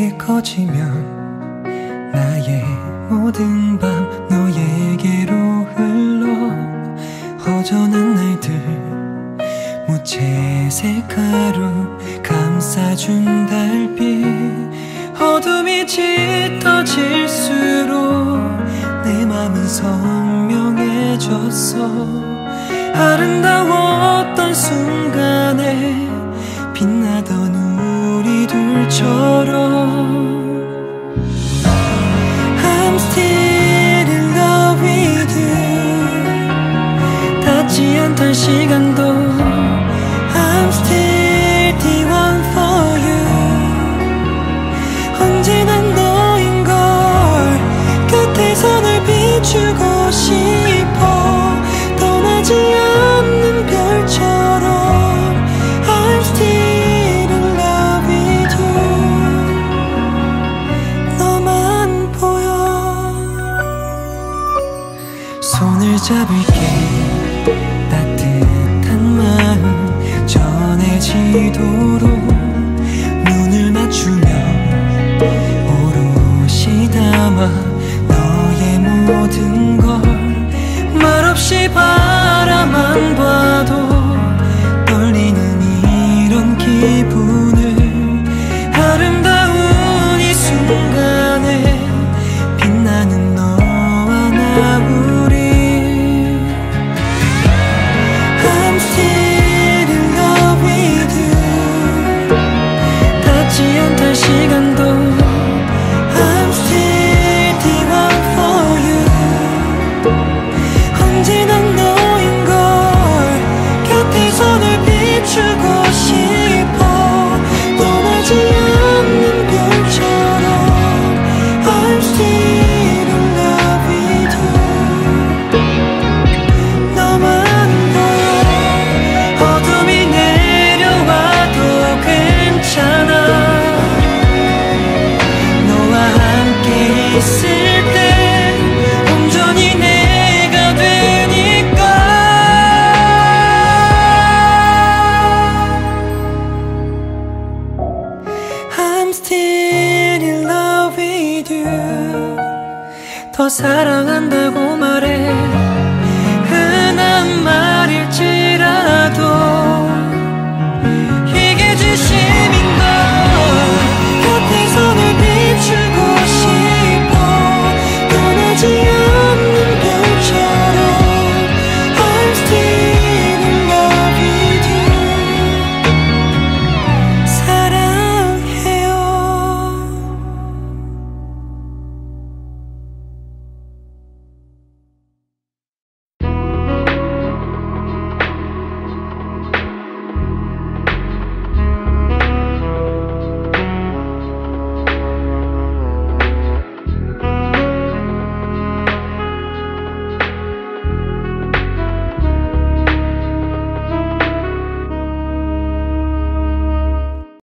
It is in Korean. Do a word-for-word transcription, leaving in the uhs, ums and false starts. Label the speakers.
Speaker 1: 해가 꺼지면 나의 모든 밤 너에게로 흘러 허전한 날들 무채색 하루 감싸준 달빛 어둠이 짙어질수록 내 맘은 선명해졌어 아름다웠던 순간에 빛나던 우리 둘처럼 I'm still in love with you 닿지 않던 시간도 I'm still the one for you 언제나 너인걸 곁에서 널 비추고 싶어 떠나지 않는 별처럼 I'm still in love with you 너만 보여 손을 잡을게 따뜻한 마음 전해지도록 눈을 맞추며 오롯이 담아 너의 모든 걸 말없이 바라만 봐도 떨리는 이런 기분을 아름다운 이 순간에 빛나는 너와 나 우리 I'm still in love with you 닿지 않던 시간도 I'm still the one for you 언제나 너인걸 곁에서 널 비추고 싶어 떠나지 않는 별처럼 I'm still in love with you 너만 보여 어둠이 내려와도 괜찮아 너와 함께 있을 때 온전히 내가 되니까 I'm still in love with you 더 사랑하